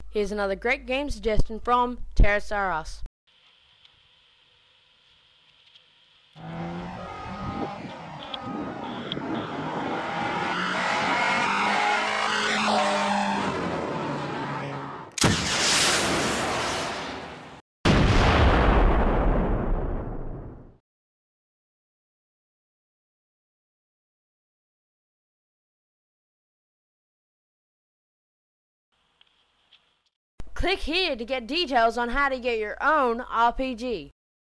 Here's another great game suggestion from Terrasaurus. Click here to get details on how to get your own RPG.